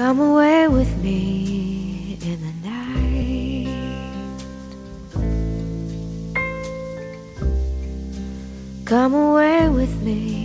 Come away with me in the night. Come away with me.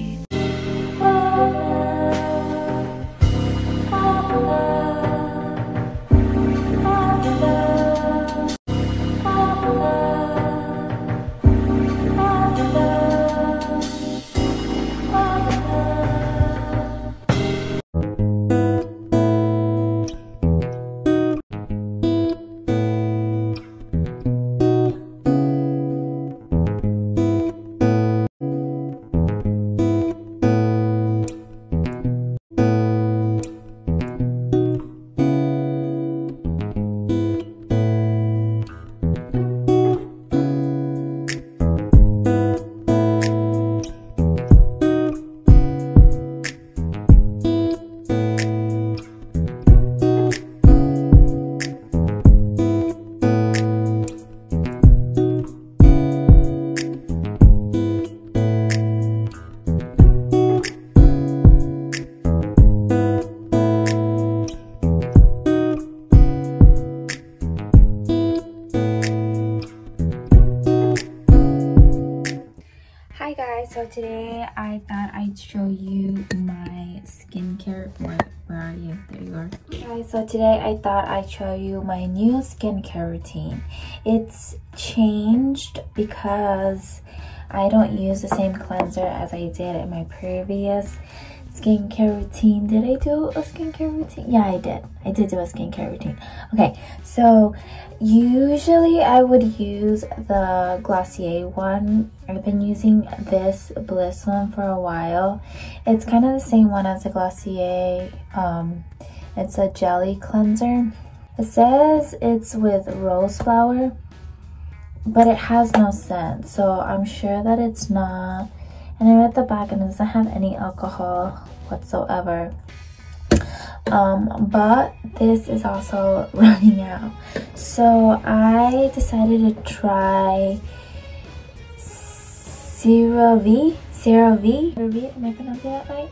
Hi guys, so today I thought I'd show you my skincare. Where are you? There you are. Guys, so today I thought I'd show you my new skincare routine. It's changed because I don't use the same cleanser as I did in my previous skincare routine. Did I do a skincare routine? Yeah, I did. I did do a skincare routine. Okay, so usually I would use the Glossier one. I've been using this Bliss one for a while. It's kind of the same one as the Glossier. It's a jelly cleanser. It says it's with rose flower, but it has no scent, so I'm sure that it's not. And I read the back and it doesn't have any alcohol whatsoever. But this is also running out. So I decided to try CeraVe, am I pronouncing that right?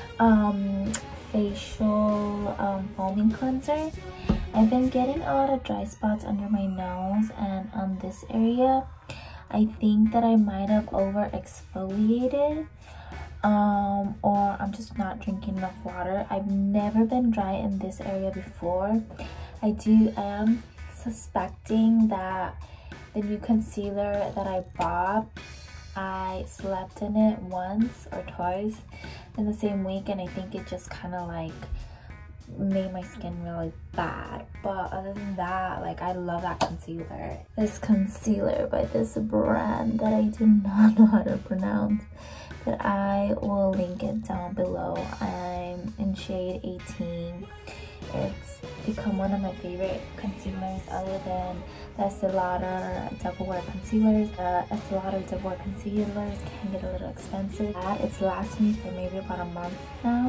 Facial foaming cleanser. I've been getting a lot of dry spots under my nose and on this area. I think that I might have over exfoliated, or I'm just not drinking enough water. I've never been dry in this area before. I am suspecting that the new concealer that I bought, I slept in it once or twice in the same week, and I think it just kind of like made my skin really bad. But other than that, like, I love that concealer. This concealer by this brand that I do not know how to pronounce, but I will link it down below. I'm in shade 18. It's become one of my favorite concealers other than the Estee Lauder Double Wear concealers. Estee Lauder Double Wear concealers can get a little expensive. It's lasted me for maybe about a month now.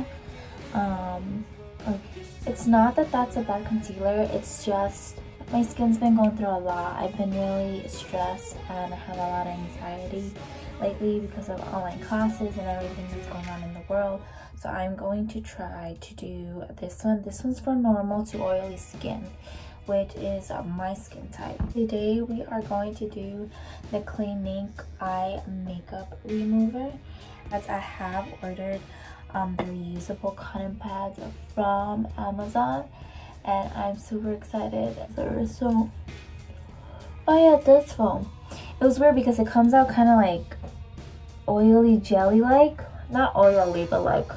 It's not that that's a bad concealer, it's just my skin's been going through a lot. I've been really stressed and I have a lot of anxiety lately because of online classes and everything that's going on in the world. So I'm going to try to do this one. This one's for normal to oily skin, which is my skin type. Today we are going to do the Clinique Eye Makeup Remover, as I have ordered the reusable cotton pads from Amazon, and I'm super excited. So, oh yeah, this foam. It was weird because it comes out kind of like oily jelly like. Not oily, but like,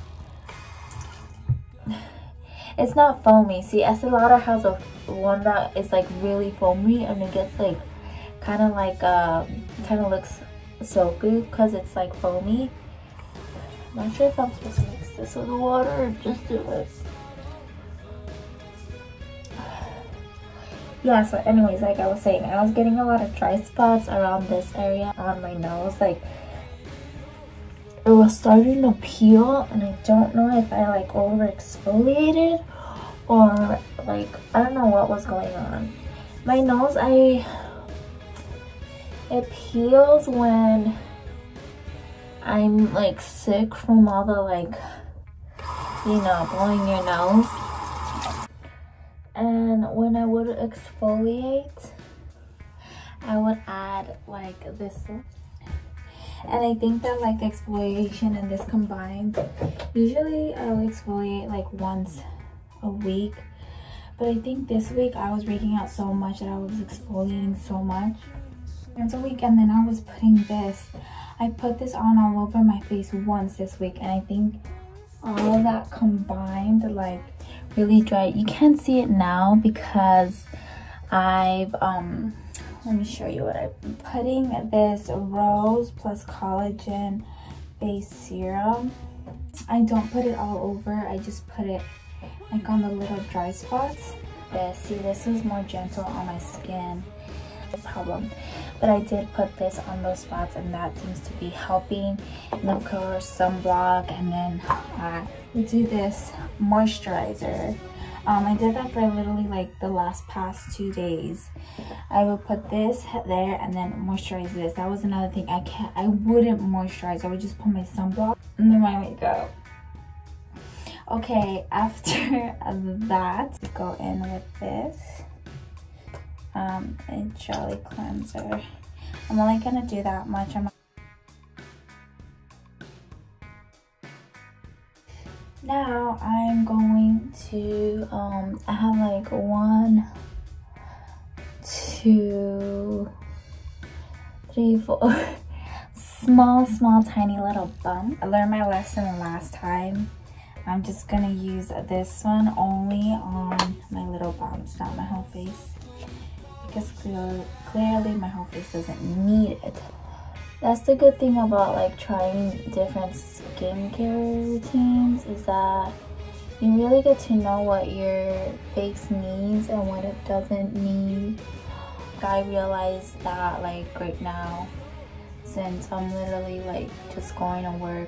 it's not foamy. See, Estee Lauder has a one that is like really foamy, and it gets like kind of like kind of looks soapy because it's like foamy. Not sure if I'm supposed to mix this with the water or just do it. Yeah, so anyways, like I was saying, I was getting a lot of dry spots around this area on my nose. Like, it was starting to peel, and I don't know if I like over exfoliated or like, I don't know what was going on. My nose, it peels when I'm like sick from all the like, you know, blowing your nose. And when I would exfoliate, I would add like this one. And I think that like the exfoliation and this combined, usually I will exfoliate like once a week, but I think this week I was breaking out so much that I was exfoliating so much once a week. And then I was putting this, I put this on all over my face once this week, and I think all of that combined like really dry. You can't see it now because I've let me show you what I've been putting. This Rose Plus Collagen Face Serum. I don't put it all over. I just put it like on the little dry spots. See, this is more gentle on my skin. No problem. But I did put this on those spots, and that seems to be helping. And of course, sunblock. And then we do this moisturizer. I did that for literally like the past 2 days. I would put this there and then moisturize this. That was another thing. I wouldn't moisturize. I would just put my sunblock and then my makeup. Okay, after that, go in with this a jelly cleanser. I'm only gonna do that much. Now I'm going to I have like 1, 2, 3, 4 small tiny little bumps. I learned my lesson last time. I'm just gonna use this one only on my little bumps, not my whole face, because clearly my whole face doesn't need it. That's the good thing about like trying different skincare routines, is that you really get to know what your face needs and what it doesn't need. I realized that like right now, since I'm literally like just going to work,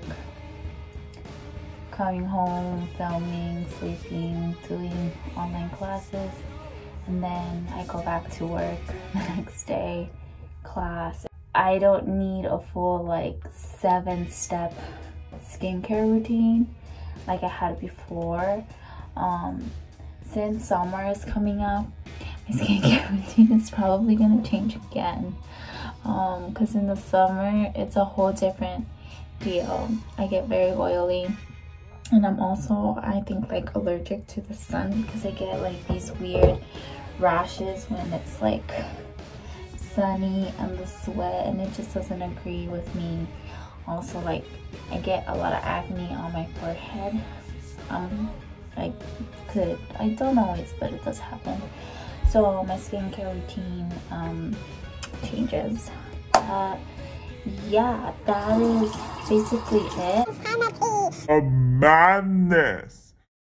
coming home, filming, sleeping, doing online classes, and then I go back to work the next day, class. I don't need a full like 7-step skincare routine like I had before. Since summer is coming up, my skincare routine is probably gonna change again, because in the summer it's a whole different deal. I get very oily, and I'm also, I think, like allergic to the sun, because I get like these weird rashes when it's like sunny and the sweat, and it just doesn't agree with me. Also, like I get a lot of acne on my forehead. I don't always, but it does happen. So my skincare routine changes. Yeah, that is basically it. A madness.